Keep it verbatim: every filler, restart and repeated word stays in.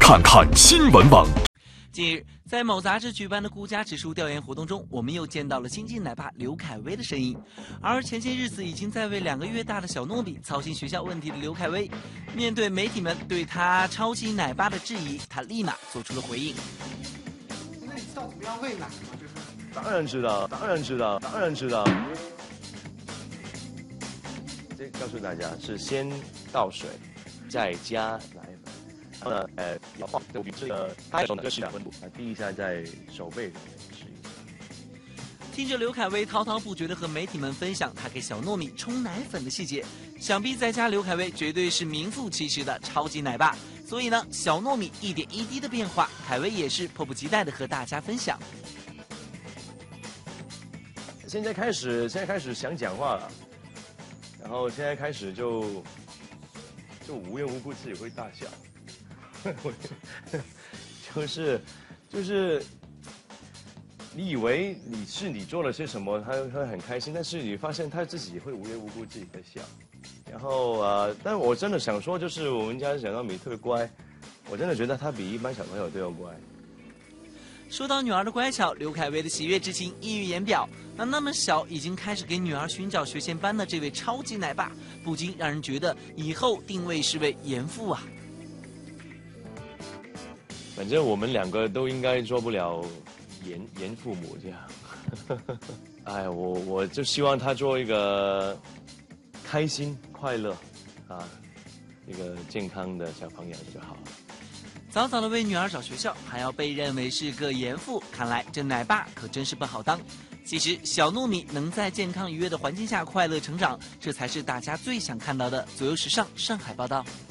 看看新闻网。 近日，在某杂志举办的顾家指数调研活动中，我们又见到了新晋奶爸刘恺威的身影。而前些日子已经在为两个月大的小糯米操心学校问题的刘恺威，面对媒体们对他超级奶爸的质疑，他立马做出了回应。 那你知道怎么样喂奶吗？就是。 当然知道，当然知道，当然知道。这告诉大家是先倒水，再加奶粉。然后呢，呃，要放这个这个拍的时候呢，就适量温度，啊，滴一下在手背上面试一下。 听着刘恺威滔滔不绝地和媒体们分享他给小糯米冲奶粉的细节，想必在家刘恺威绝对是名副其实的超级奶爸。所以呢，小糯米一点一滴的变化，恺威也是迫不及待地和大家分享。 现在开始，现在开始想讲话了，然后现在开始就就无缘无故自己会大笑。就是就是你以为你是你做了些什么，他会很开心，但是你发现他自己会无缘无故自己在笑。然后呃，但我真的想说，就是我们家小糯米特别乖，我真的觉得他比一般小朋友都要乖。 说到女儿的乖巧，刘恺威的喜悦之情溢于言表。那那么小已经开始给女儿寻找学前班的这位超级奶爸，不禁让人觉得以后定位是位严父啊。 反正我们两个都应该做不了严严父母这样。哎，我我就希望他做一个开心快乐啊，一个健康的小朋友就好了。 早早的为女儿找学校，还要被认为是个严父，看来这奶爸可真是不好当。其实小糯米能在健康愉悦的环境下快乐成长，这才是大家最想看到的。左右时尚上海报道。